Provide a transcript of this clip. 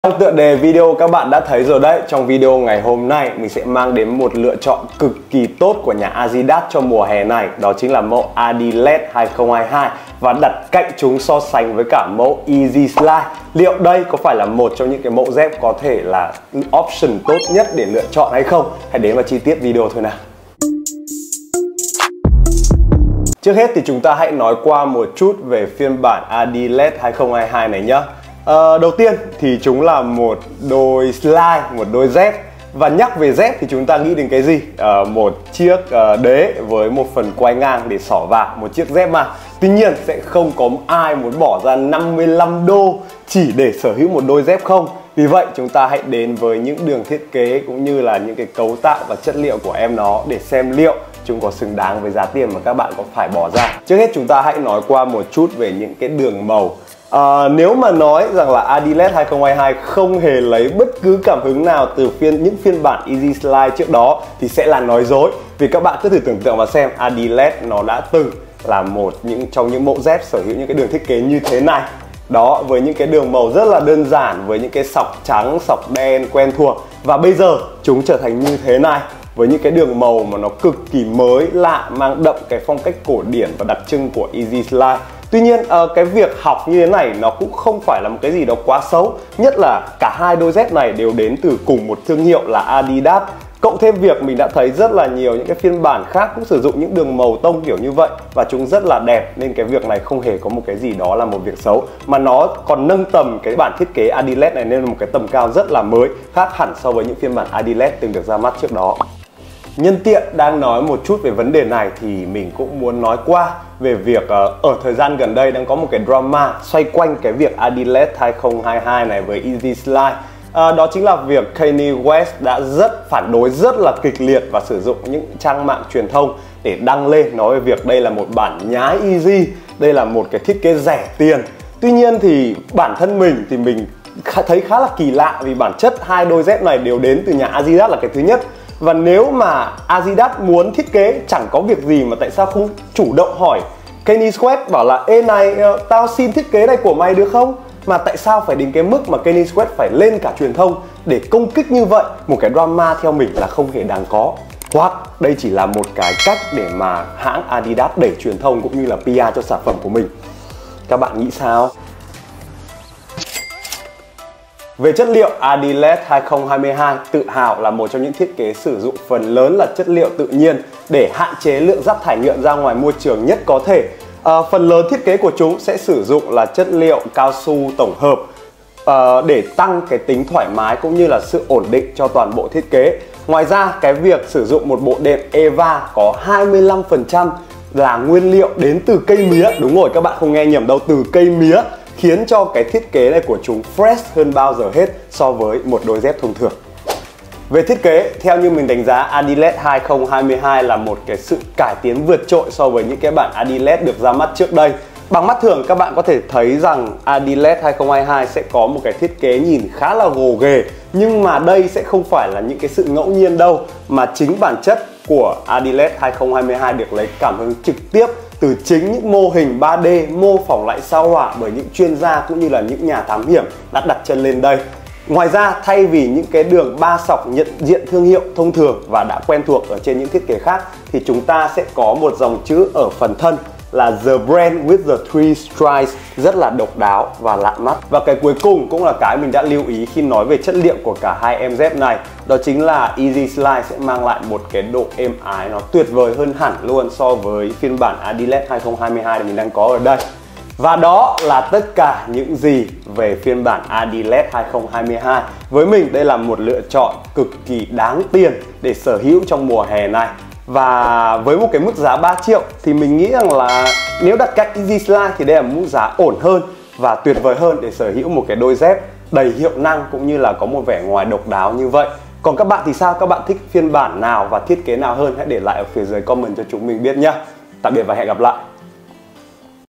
Trong tựa đề video các bạn đã thấy rồi đấy, trong video ngày hôm nay mình sẽ mang đến một lựa chọn cực kỳ tốt của nhà Adidas cho mùa hè này. Đó chính là mẫu Adilette 2022 và đặt cạnh chúng so sánh với cả mẫu Easy Slide. Liệu đây có phải là một trong những cái mẫu dép có thể là option tốt nhất để lựa chọn hay không? Hãy đến vào chi tiết video thôi nào. Trước hết thì chúng ta hãy nói qua một chút về phiên bản Adilette 2022 này nhé. Đầu tiên thì chúng là một đôi slide, một đôi dép. Và nhắc về dép thì chúng ta nghĩ đến cái gì? Một chiếc đế với một phần quai ngang để xỏ vào, một chiếc dép mà. Tuy nhiên sẽ không có ai muốn bỏ ra 55 đô chỉ để sở hữu một đôi dép không. Vì vậy chúng ta hãy đến với những đường thiết kế cũng như là những cái cấu tạo và chất liệu của em nó để xem liệu chúng có xứng đáng với giá tiền mà các bạn có phải bỏ ra. Trước hết chúng ta hãy nói qua một chút về những cái đường màu. Nếu mà nói rằng là Adilette 2022 không hề lấy bất cứ cảm hứng nào từ những phiên bản Easy Slide trước đó thì sẽ là nói dối. Vì các bạn cứ thử tưởng tượng và xem, Adilette nó đã từng là một trong những mẫu dép sở hữu những cái đường thiết kế như thế này. Đó, với những cái đường màu rất là đơn giản, với những cái sọc trắng, sọc đen quen thuộc. Và bây giờ chúng trở thành như thế này, với những cái đường màu mà nó cực kỳ mới lạ, mang đậm cái phong cách cổ điển và đặc trưng của Easy Slide. Tuy nhiên cái việc học như thế này nó cũng không phải là một cái gì đó quá xấu. Nhất là cả hai đôi dép này đều đến từ cùng một thương hiệu là Adidas. Cộng thêm việc mình đã thấy rất là nhiều những cái phiên bản khác cũng sử dụng những đường màu tông kiểu như vậy và chúng rất là đẹp, nên cái việc này không hề có một cái gì đó là một việc xấu, mà nó còn nâng tầm cái bản thiết kế Adilette này lên một cái tầm cao rất là mới, khác hẳn so với những phiên bản Adilette từng được ra mắt trước đó. Nhân tiện đang nói một chút về vấn đề này thì mình cũng muốn nói qua về việc ở thời gian gần đây đang có một cái drama xoay quanh cái việc Adilette 2022 này với Easy Slide. Đó chính là việc Kanye West đã rất phản đối rất là kịch liệt và sử dụng những trang mạng truyền thông để đăng lên nói về việc đây là một bản nhái Easy, đây là một cái thiết kế rẻ tiền. Tuy nhiên thì bản thân mình thì mình thấy khá là kỳ lạ, vì bản chất hai đôi dép này đều đến từ nhà Adidas là cái thứ nhất. Và nếu mà Adidas muốn thiết kế chẳng có việc gì mà tại sao không chủ động hỏi Kanye West bảo là ê này, tao xin thiết kế này của mày được không? Mà tại sao phải đến cái mức mà Kanye West phải lên cả truyền thông để công kích như vậy? Một cái drama theo mình là không hề đáng có. Hoặc đây chỉ là một cái cách để mà hãng Adidas đẩy truyền thông cũng như là PR cho sản phẩm của mình. Các bạn nghĩ sao? Về chất liệu, Adilette 2022 tự hào là một trong những thiết kế sử dụng phần lớn là chất liệu tự nhiên để hạn chế lượng rác thải nhựa ra ngoài môi trường nhất có thể. Phần lớn thiết kế của chúng sẽ sử dụng là chất liệu cao su tổng hợp để tăng cái tính thoải mái cũng như là sự ổn định cho toàn bộ thiết kế. Ngoài ra, cái việc sử dụng một bộ đệm EVA có 25% là nguyên liệu đến từ cây mía. Đúng rồi, các bạn không nghe nhầm đâu, từ cây mía, khiến cho cái thiết kế này của chúng fresh hơn bao giờ hết so với một đôi dép thông thường. Về thiết kế, theo như mình đánh giá, Adilette 2022 là một cái sự cải tiến vượt trội so với những cái bản Adilette được ra mắt trước đây. Bằng mắt thường các bạn có thể thấy rằng Adilette 2022 sẽ có một cái thiết kế nhìn khá là gồ ghề. Nhưng mà đây sẽ không phải là những cái sự ngẫu nhiên đâu, mà chính bản chất của Adilette 2022 được lấy cảm hứng trực tiếp từ chính những mô hình 3D mô phỏng lại sao hỏa bởi những chuyên gia cũng như là những nhà thám hiểm đã đặt chân lên đây. Ngoài ra, thay vì những cái đường 3 sọc nhận diện thương hiệu thông thường và đã quen thuộc ở trên những thiết kế khác, thì chúng ta sẽ có một dòng chữ ở phần thân là The Brand with the Three Stripes, rất là độc đáo và lạ mắt. Và cái cuối cùng cũng là cái mình đã lưu ý khi nói về chất liệu của cả hai em dép này, đó chính là Easy Slide sẽ mang lại một cái độ êm ái nó tuyệt vời hơn hẳn luôn so với phiên bản Adilette 2022 mình đang có ở đây. Và đó là tất cả những gì về phiên bản Adilette 2022. Với mình đây là một lựa chọn cực kỳ đáng tiền để sở hữu trong mùa hè này. Và với một cái mức giá 3 triệu thì mình nghĩ rằng là nếu đặt cạnh Easy Slide thì đây là mức giá ổn hơn và tuyệt vời hơn để sở hữu một cái đôi dép đầy hiệu năng cũng như là có một vẻ ngoài độc đáo như vậy. Còn các bạn thì sao? Các bạn thích phiên bản nào và thiết kế nào hơn? Hãy để lại ở phía dưới comment cho chúng mình biết nhé. Tạm biệt và hẹn gặp lại.